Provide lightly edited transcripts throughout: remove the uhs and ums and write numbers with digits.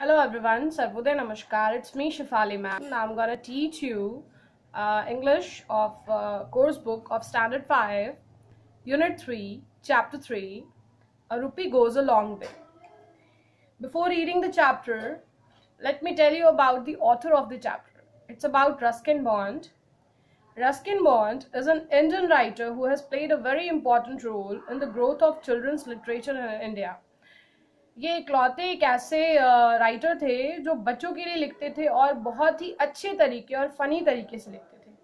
Hello everyone, Sarvodaya Namaskar. It's me Shifali ma'am. I'm gonna teach you English of course book of Standard 5, Unit 3, Chapter 3. A rupee goes a long way. Before reading the chapter, let me tell you about the author of the chapter. It's about Ruskin Bond. Ruskin Bond is an Indian writer who has played a very important role in the growth of children's literature in India. ये इकलौते एक ऐसे writer थे जो बच्चों के लिए लिखते थे और बहुत ही अच्छे तरीके और फनी तरीके से लिखते थे।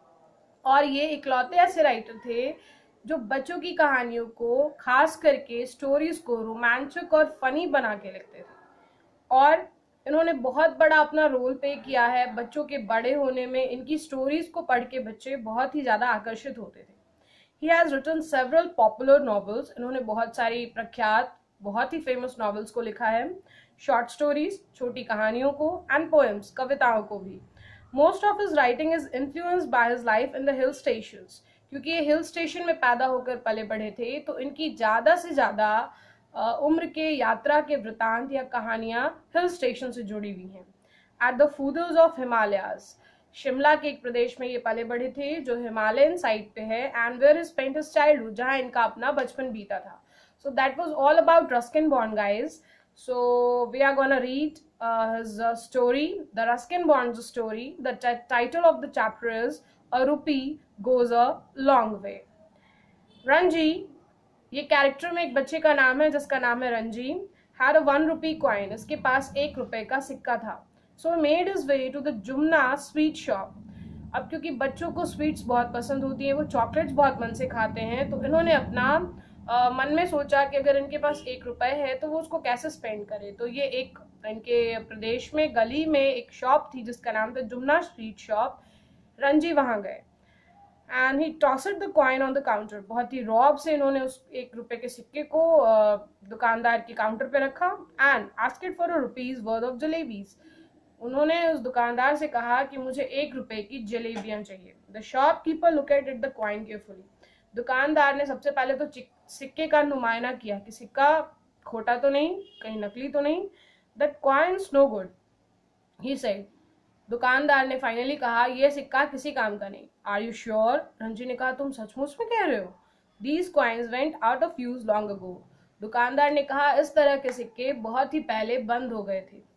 और ये इकलौते ऐसे राइटर थे जो बच्चों की कहानियों को, खास करके स्टोरीज को रोमांचक और फनी बना के लिखते थे। और इन्होंने बहुत बड़ा अपना रोल प्ले किया है बच्चों के बड़े होने में। इनकी स्टोरीज को पढ़ के बच्चे बहुत ही ज़्यादा आकर्षित होते थे। He has written several popular novels. इन्होंने बहुत सारी प्रख्यात, बहुत ही फेमस नॉवेल्स को लिखा है, शॉर्ट स्टोरीज, छोटी कहानियों को, एंड पोएम्स, कविताओं को भी। Most of his writing is influenced by his life in the hill stations. क्योंकि ये हिल स्टेशन में पैदा होकर पले बढ़े थे, तो इनकी ज़्यादा से ज़्यादा उम्र के यात्रा के वृतांत या कहानियाँ हिल स्टेशन से जुड़ी हुई हैं। At the foothills of Himalayas, Shimla के एक प्रदेश में ये पले बढ़े थे जो हिमालयन साइड पे है। And where his spent his childhood, जहाँ इनका अपना बचपन बीता था। So that was all about Ruskin Bond, guys. So we are gonna read his story, the Ruskin Bond's story. The title of the chapter is A Rupee Goes a Long Way. Ranji, ये character में एक बच्चे का नाम है जिसका नाम है Ranji, had a 1 rupee coin. इसके पास 1 रुपए का सिक्का था. So he made his way to the Jumna sweet shop. अब क्योंकि बच्चों को स्वीट्स बहुत पसंद होती हैं, वो चॉकलेट्स बहुत मन से खाते हैं, तो इन्होंने अपना मन में सोचा कि अगर इनके पास 1 रुपए है तो वो उसको कैसे स्पेंड करे। तो ये एक इनके प्रदेश में गली में एक शॉप थी जिसका नाम था जुमना स्ट्रीट शॉप। रंजी वहां गए and he tossed the coin on the counter. बहुत ही रौब से इन्होंने उस 1 रुपए के सिक्के को दुकानदार के काउंटर पे रखा and asked for ₹1 worth of jalebis. उन्होंने उस दुकानदार से कहा कि मुझे 1 रुपए की जलेबियां चाहिए। The shopkeeper looked at the coin carefully. दुकानदार ने सबसे पहले तो सिक्के का नुमायना किया कि सिक्का खोटा तो नहीं, कहीं नकली तो नहीं। That coins no good, he said. दुकानदार ने फाइनली कहा, यह सिक्का किसी काम का नहीं। Are you sure? रंजी ने कहा, तुम सचमुच में कह रहे हो? These coins went out of use long ago. दुकानदार ने कहा, इस तरह के सिक्के बहुत ही पहले बंद हो गए थे।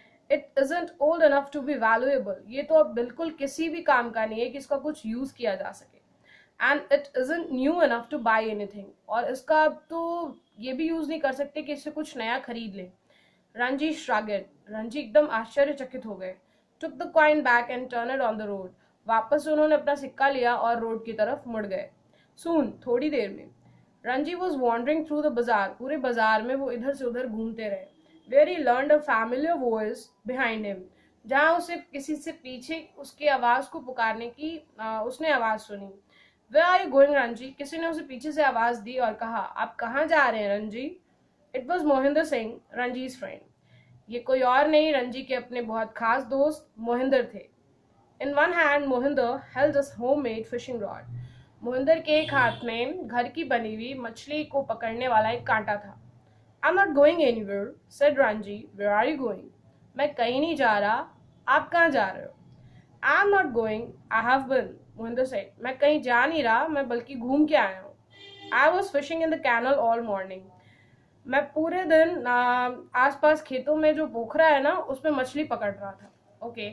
It isn't old enough to be valuable. ये तो अब बिल्कुल किसी भी काम का नहीं है कि इसका कुछ यूज किया जा सके। And it isn't new enough to buy anything. और इसका अब तो ये भी यूज नहीं कर सकते कि इससे कुछ नया खरीद ले। रंजी श्रगेड। रंजी एकदम आश्चर्यचकित हो गए। Took the coin back and turn it on the road. वापस उन्होंने अपना सिक्का लिया और रोड की तरफ मुड़ गए। सून, थोड़ी देर में। Ranji was wandering through the bazaar. पूरे बाजार में वो इधर से उधर घूमते रहे। Where he learned a familiar voice behind him. जहाँ उसे किसी से पीछे उसकी आवाज को पुकारने की उसने आवाज सुनी। Where are you going, Ranji? किसी ने उसे पीछे से आवाज दी और कहा, आप कहाँ जा रहे हैं Ranji? It was Mohinder Singh, रंजी's friend. ये कोई और नहीं, रंजी के अपने बहुत खास दोस्त मोहिंदर थे। In one hand, Mohinder held his homemade fishing rod. Mohinder के एक हाथ में घर की बनी हुई मछली को पकड़ने वाला एक कांटा था। I'm not going anywhere, said Ranji. Where are you going? मैं कहीं नहीं जा रहा, आप कहाँ जा रहे हो? I'm not going, I have been. Mohinder said, मैं कहीं जा नहीं रहा, मैं बल्कि घूम के आया हूँ। I was fishing in the canal all morning. मैं पूरे दिन आसपास खेतों में जो पोखरा है ना, उसमें मछली पकड़ रहा था। Okay,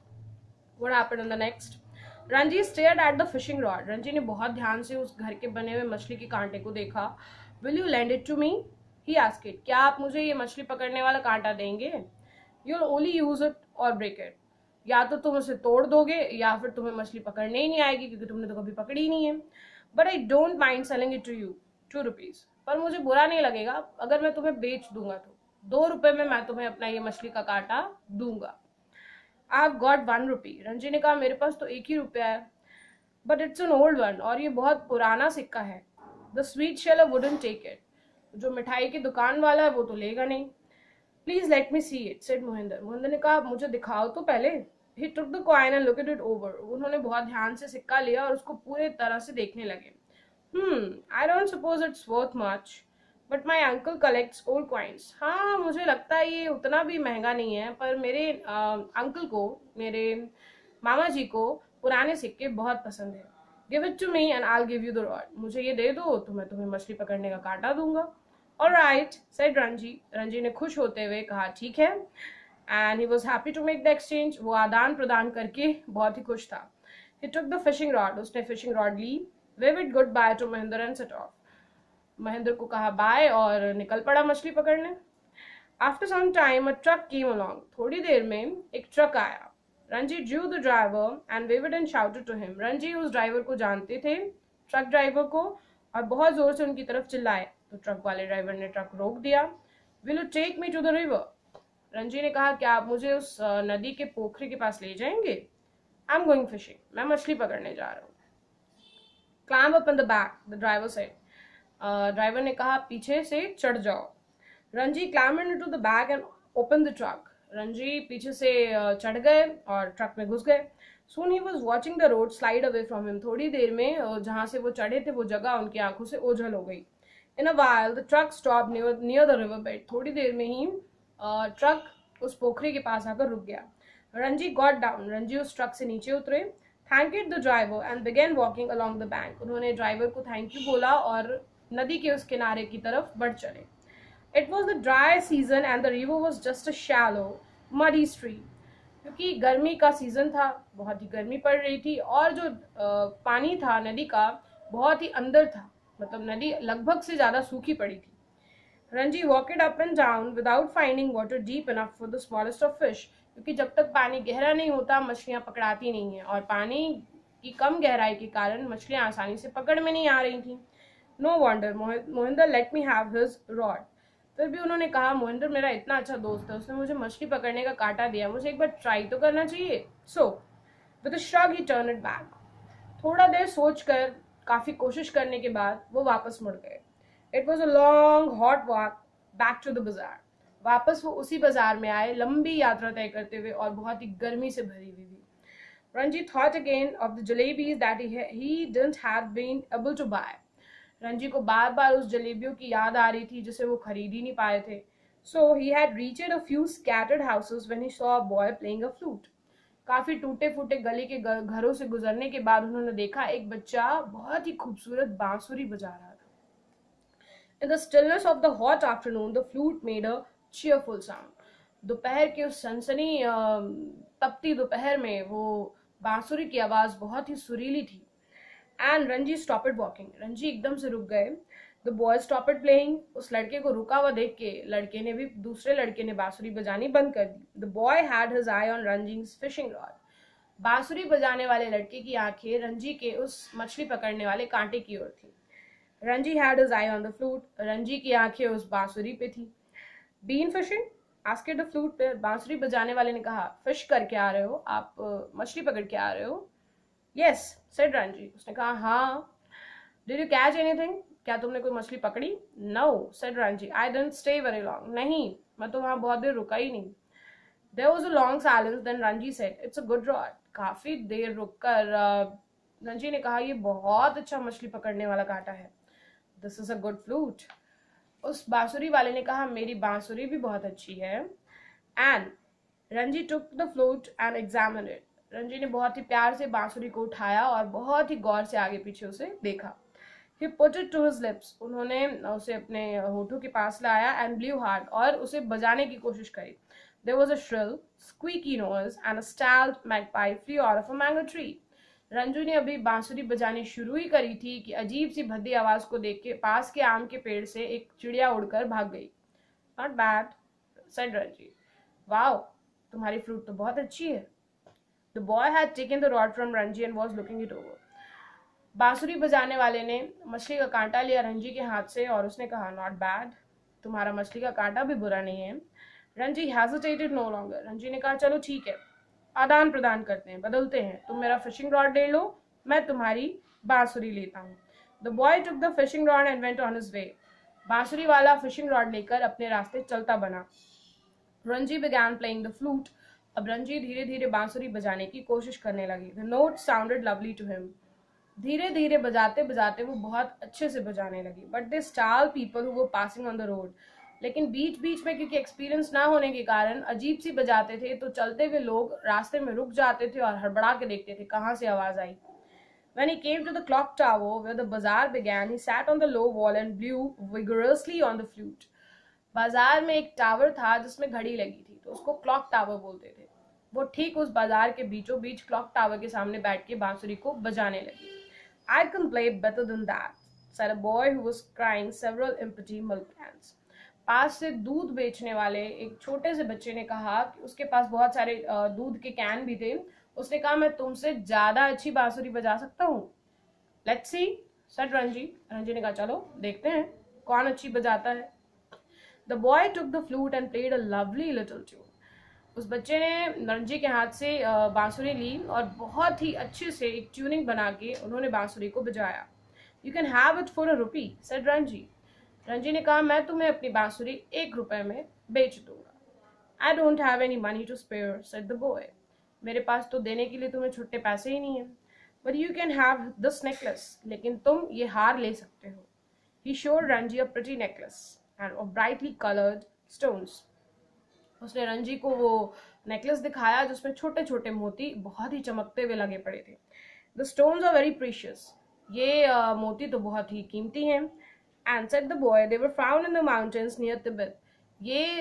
what happened in the next? Ranji stared at the fishing rod. Ranji ने बहुत ध्यान से उस घर के बने हुए मछली के कांटे को देखा। Will you land it to me? He asked. क्या आप मुझे ये मछली पकड़ने वाला कांटा देंगे? You will only use it और ब्रेक इट। या तो तुम उसे तोड़ दोगे या फिर तुम्हें मछली पकड़ने ही नहीं आएगी क्योंकि तुमने तो कभी पकड़ी नहीं है। But I don't mind selling it to you ₹2। पर मुझे बुरा नहीं लगेगा अगर मैं तुम्हें बेच दूंगा तो 2 रुपए में मैं तुम्हें अपना ये मछली का कांटा दूंगा। I have got 1 rupee। रंजी ने कहा, मेरे पास तो 1 ही रुपया है। But it's an old one, और ये बहुत पुराना सिक्का है। The sweet seller wouldn't take it. जो मिठाई की दुकान वाला है वो तो लेगा नहीं। Please let me see it, said Mohinder. Mohinder ने कहा, मुझे दिखाओ तो पहले। He took the coin and looked it over. उन्होंने बहुत ध्यान से सिक्का लिया और उसको पूरे तरह से देखने लगे। I don't suppose it's worth much. But my uncle collects old coins. हाँ, मुझे लगता है ये उतना भी महंगा नहीं है, पर मेरे अंकल को, मेरे मामा जी को पुराने सिक्के बहुत पसंद है। Give it to me and I will give you the rod. मुझे ये दे दो तो मैं तुम्हें मछली पकड़ने का कांटा दूंगा। Alright said Ranji. रंजी ने खुश होते हुए कहा ठीक है। And he was happy to make the exchange. वो आदान प्रदान करके बहुत ही खुश था। He took the fishing rod. उसने फिशिंग रॉड ली। Wave it good bye to Mahendra and set off. महेंद्र को कहा बाय और निकल पड़ा मछली पकड़ने। After some time a truck came along. थोड़ी देर में एक ट्रक आया। Ranji drew the driver and waved and shouted to him. Ranji उस ड्राइवर को जानते थे, ट्रक ड्राइवर को, और बहुत जोर से उनकी तरफ चिल्लाए तो ट्रक वाले ड्राइवर ने ट्रक रोक दिया। Will you take me to the river. Ranji ने कहा क्या आप मुझे उस नदी के पोखरे के पास ले जाएंगे? I am going fishing. मैं मछली पकड़ने जा रहा हूँ। Climb up in the back, the driver said. Driver ने कहा पीछे से चढ़ जाओ। Ranji climbed into the bag and open the truck. Ranji पीछे से चढ़ गए और ट्रक में घुस गए। Soon he was watching the road slide away from him. थोड़ी देर में जहां से वो चढ़े थे वो जगह उनकी आंखों से ओझल हो गई। In a while the truck stop near the river bed. थोड़ी देर में ही ट्रक उस पोखरे के पास आकर रुक गया। Ranji got down. रंजी उस ट्रक से नीचे उतरे। Thanked the driver and began walking along the bank. उन्होंने ड्राइवर को थैंक यू बोला और नदी के उस किनारे की तरफ बढ़ चले। It was the dry season and the river was just a shallow muddy stream. क्योंकि गर्मी का सीजन था, बहुत ही गर्मी पड़ रही थी, और जो पानी था नदी का बहुत ही अंदर था, मतलब नदी लगभग से ज्यादा सूखी पड़ी थी। Ranji walked up and down without finding water deep enough for the smallest of fish. क्योंकि जब तक पानी गहरा नहीं होता मछलियां पकड़ाती नहीं है, और पानी की कम गहराई के कारण मछलियां आसानी से पकड़ में नहीं आ रही थी। No wonder Mohinder let me have his rod. फिर भी उन्होंने कहा मोहिंदर मेरा इतना अच्छा दोस्त है, उसने मुझे मछली पकड़ने का कांटा दिया, मुझे एक बार ट्राई तो करना चाहिए। So with a shrug he turn it back. थोड़ा देर सोचकर, काफी कोशिश करने के बाद वो वापस मुड़ गए। It was a long hot walk back to the bazaar. वापस वो उसी बाजार में आए, लंबी यात्रा तय करते हुए और बहुत ही गर्मी से भरी हुई थी। Ranji thought again of the jalebis that he didn't have been able to buy। Ranji को बार बार उस जलेबियों की याद आ रही थी जिसे वो खरीद ही नहीं पाए थे। So he had reached a few scattered houses when he saw a boy playing a flute. काफी टूटे फूटे गली के घरों से गुजरने के बाद उन्होंने देखा एक बच्चा बहुत ही खूबसूरत बांसुरी बजा रहा था। In the stillness of the hot afternoon, the flute made a cheerful sound। दोपहर के उस सनसनी तपती दोपहर में वो बांसुरी की आवाज बहुत ही सुरीली थी। And Ranji stopped walking. Ranji एकदम से रुक गए। The boy stopped playing. उस लड़के को रुका हुआ देख के दूसरे लड़के ने बांसुरी बजानी बंद कर दी। The boy had his eye on Ranji's fishing rod. बांसुरी बजाने वाले लड़के की आंखें रंजी के उस मछली पकड़ने वाले कांटे की ओर थी। Ranji had his eye on the flute. Ranji की आंखें उस बांसुरी पे थी। Been fishing asked the flute player. बांसुरी बजाने वाले ने कहा फिश करके आ रहे हो आप, मछली पकड़ के आ रहे हो? Yes said Ranji. उसने कहा हाँ। Did you catch anything? क्या तुमने कोई मछली पकड़ी? No said Ranji. I didn't stay very long. नहीं, मैं तो वहां बहुत देर रुका ही नहीं। There was a long silence, then Ranji said it's a good rod. काफी देर रुककर रंजी ने कहा ये बहुत अच्छा मछली पकड़ने वाला कांटा है। This is a good flute. उस बांसुरी वाले ने कहा मेरी बांसुरी भी बहुत अच्छी है। And Ranji took the flute and examined it. Ranji ने बहुत ही प्यार से बांसुरी को उठाया और बहुत ही गौर से आगे पीछे उसे देखा। He put it to his lips। उन्होंने उसे अपने होठों के पास लाया and blew hard, और उसे बजाने की कोशिश करी। There was a shrill, squeaky noise and a startled magpie flew out of a mango tree। Ranju ने अभी बांसुरी बजानी शुरू ही करी थी कि अजीब सी भद्दी आवाज को देख के पास के आम के पेड़ से एक चिड़िया उड़कर भाग गई। Not bad, said Ranji. Wow, तुम्हारी फ्लूट तो बहुत अच्छी है। The boy had taken the rod from Ranji and was looking it over। बांसुरी बजाने वाले ने मछली का कांटा लिया रंजी के हाथ से और उसने कहा नॉट बैड, तुम्हारा मछली का कांटा भी बुरा नहीं है। Ranji hesitated no longer. Ranji ने कहा चलो ठीक है, आदान प्रदान करते हैं, बदलते हैं। तुम मेरा फिशिंग रॉड ले लो, मैं तुम्हारी बांसुरी लेता हूँ। The boy took the fishing rod and went on his way. बांसुरी वाला फिशिंग रॉड लेकर अपने रास्ते चलता बना। Ranji began playing the flute। अब रंजी धीरे धीरे बांसुरी बजाने की कोशिश करने लगी। The notes sounded lovely to him। धीरे धीरे बजाते बजाते वो बहुत अच्छे से बजाने लगी. But they stall people who were passing on the road. लेकिन बीच बीच में क्योंकि एक्सपीरियंस ना होने के कारण अजीब सी बजाते थे, तो चलते हुए लोग रास्ते में रुक जाते थे और हड़बड़ा के देखते थे कहाँ से आवाज आई. When he came to the clock tower where the bazaar began, he sat on the low wall and blew vigorously on the flute. बाजार में एक टावर था जिसमें घड़ी लगी थी, तो उसको क्लॉक टावर बोलते थे. वो ठीक उस बाजार के बीचों बीच क्लॉक टावर के सामने बैठ के बांसुरी को बजाने लगी. I can play better than that, said a boy who was crying several empty milk cans. पास से दूध बेचने वाले एक छोटे से बच्चे ने कहा कि उसके पास बहुत सारे दूध के कैन भी थे. उसने कहा, मैं तुमसे ज्यादा अच्छी बांसुरी बजा सकता हूँ. Let's see, said Ranji. Ranji ने कहा, चलो देखते हैं कौन अच्छी बजाता है. The boy took the flute and played a lovely little tune. उस बच्चे ने रंजी के हाथ से बांसुरी ली और बहुत ही अच्छे से एक ट्यूनिंग बना के उन्होंने बांसुरी को बजाया. You can have it for ₹1, said Ranji. Ranji ने कहा, मैं तुम्हें अपनी बांसुरी ₹1 में बेच दूंगा. I don't have any money to spare, said the boy. मेरे पास तो देने के लिए तुम्हें छुट्टे पैसे ही नहीं है. But you can have this necklace. लेकिन तुम ये हार ले सकते हो. He showed Ranji a pretty necklace and of brightly colored stones. उसने रंजी को वो नेकलेस दिखाया जिसमें छोटे छोटे मोती बहुत ही चमकते हुए लगे पड़े थे. The stones are very precious. ये मोती तो बहुत ही कीमती हैं. And said the boy, they were found in the mountains near Tibet. ये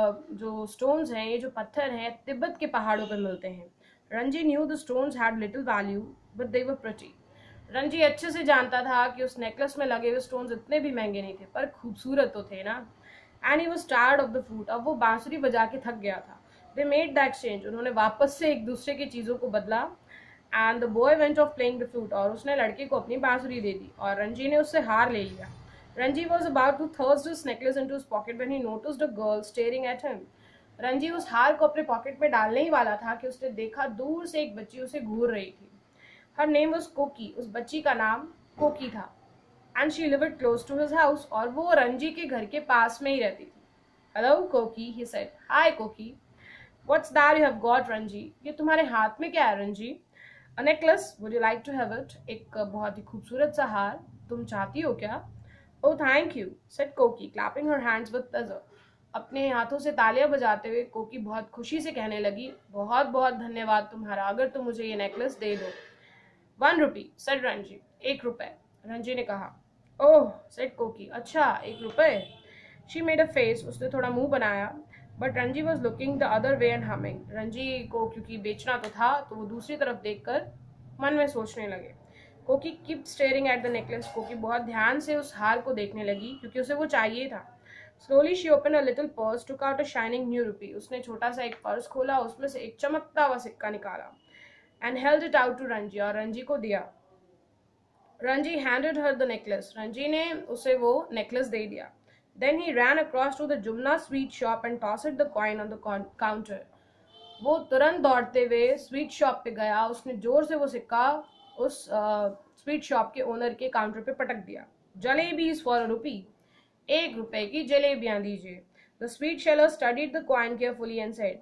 जो स्टोन्स हैं, ये जो पत्थर हैं, तिब्बत के पहाड़ों पर मिलते हैं. Ranji knew the stones had little value but they were pretty. Ranji अच्छे से जानता था कि उस नेकलेस में लगे हुए स्टोन्स इतने भी महंगे नहीं थे, पर खूबसूरत तो थे ना. And he was tired of the flute. अब वो बांसुरी बजा के थक गया था. They made the exchange. उन्होंने वापस से एक दूसरे की चीजों को बदला. And the boy went off playing the flute. और उसने लड़के को अपनी बांसुरी दे दी और रंजी ने उससे हार ले लिया. Ranji was about to thrust his necklace into his pocket when he noticed a girl staring at him. Ranji उस हार को अपने पॉकेट में डालने ही वाला था कि उसने देखा दूर से एक बच्ची उसे घूर रही थी. Her name was कोकी. उस बच्ची का नाम कोकी था. And she lived close to his house. और वो रंजी के घर के पास में ही रहती थी. Hello, Koki, he said. Hi, Koki. What's that you have got, Ranji? ये तुम्हारे हाथ में क्या है, Ranji? A necklace. Would you like to have it? एक बहुत ही खूबसूरत सा हार. तुम चाहती हो क्या? Oh, thank you, said Koki, clapping her hands with pleasure. अपने हाथों से तालियां बजाते हुए कोकी बहुत खुशी से कहने लगी, बहुत बहुत धन्यवाद तुम्हारा, अगर तुम मुझे ये नेकलेस दे दो. ₹1, said रंजी. ₹1. रंजी ने कहा. ओह, said कोकी. अच्छा, ₹1. She made a face. उसने थोड़ा मुंह बनाया. But Ranji was looking the other way and humming. Ranji को क्योंकि बेचना तो था, तो वो दूसरी तरफ देखकर मन में सोचने लगे. कोकी kept staring at the necklace. कोकी बहुत ध्यान से उस हार को देखने लगी क्योंकि उसे वो चाहिए था. Slowly she opened a little purse, took out a shining new rupee. उसने छोटा सा एक पर्स खोला, उसमें से एक चमकता हुआ सिक्का निकाला. And held it out to Ranji. और रंजी को दिया. Ranji handed her the necklace. Ranji ने उसे वो नेकलेस दे दिया. Then he ran across to the Jumna sweet shop and tossed the coin on the counter. वो तुरंत दौड़ते हुए स्वीट शॉप पे गया. उसने जोर से वो सिक्का उस स्वीट शॉप के ओनर के काउंटर पे पटक दिया. Jalebis for ₹1. ₹1 की जलेबियां दीजिए. The sweet seller studied the coin carefully and said.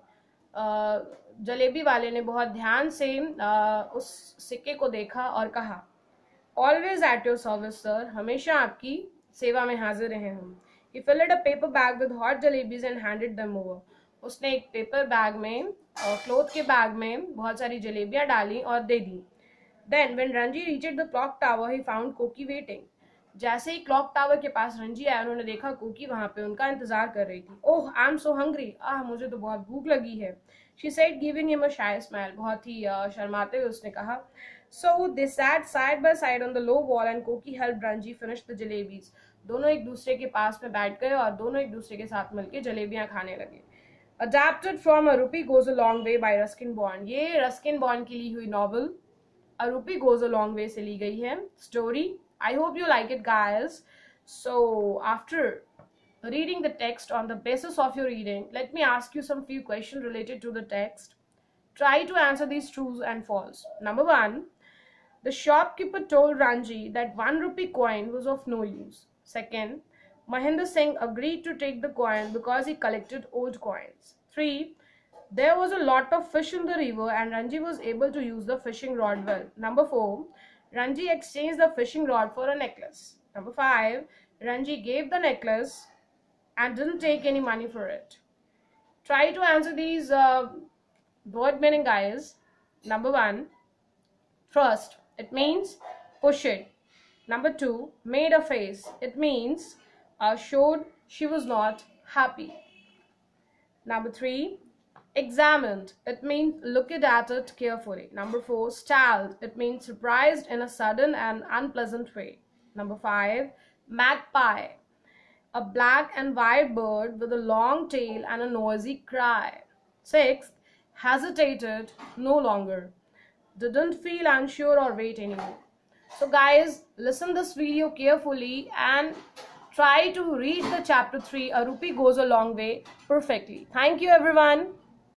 Jalebi वाले ने बहुत ध्यान से उस सिक्के को देखा और कहा, Always at your service, sir. हमेशा आपकी सेवा में हाजिर रहे हम. He filled a paper bag with hot jalebis and handed them over. उसने एक पेपर बैग में क्लोथ के बैग में बहुत सारी जलेबियां डाली और दे दी. Then when Ranji reached the clock tower, he found Koki waiting. जैसे ही क्लॉक टावर के पास रंजी आया, उन्होंने देखा कोकी वहां पे उनका इंतजार कर रही थी. Oh, I am so hungry. मुझे तो बहुत भूख लगी है. She said, giving him a shy smile. बहुत ही शर्माते हुए उसने कहा. So they sat side by side on the low wall and Koki helped Ranji finish the jalebis. दोनों एक दूसरे के पास में बैठ गए और दोनों एक दूसरे के साथ मिलकर जलेबियां खाने लगे. Adapted from A Rupee Goes a Long Way by Ruskin Bond. ये रस्किन बॉन्ड की ली हुई novel A Rupee Goes a Long Way से ली गई है story. I hope you like it, guys. So after reading the text, on the basis of your reading, let me ask you some few questions related to the text. Try to answer these trues and false. Number 1, the shopkeeper told Ranji that ₹1 coin was of no use. Second, Mahinder Singh agreed to take the coin because he collected old coins. 3, there was a lot of fish in the river and Ranji was able to use the fishing rod well. Number 4, Ranji exchanged the fishing rod for a necklace. Number 5, Ranji gave the necklace and didn't take any money for it. Try to answer these word meaning, guys. Number 1, thrust. It means push it. Number 2, made a face. It means showed she was not happy. Number 3, examined. It means looked at it carefully. Number 4, startled. It means surprised in a sudden and unpleasant way. Number 5, magpie. A black and white bird with a long tail and a noisy cry. 6th, hesitated no longer. Didn't feel unsure or wait anymore. So guys, listen this video carefully and try to read the chapter 3, A Rupee Goes a Long Way, perfectly. Thank you everyone.